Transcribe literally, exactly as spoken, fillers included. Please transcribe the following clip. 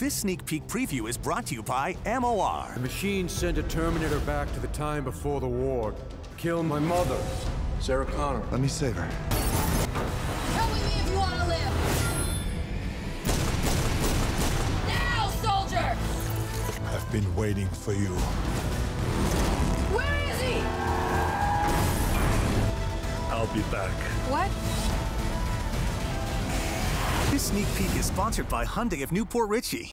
This sneak peek preview is brought to you by M O R. The machine sent a Terminator back to the time before the war. Kill my mother, Sarah Connor. Let me save her. Come with me if you want to live! Now, soldier! I've been waiting for you. Where is he? I'll be back. What? This sneak peek is sponsored by Hyundai of Newport Richie.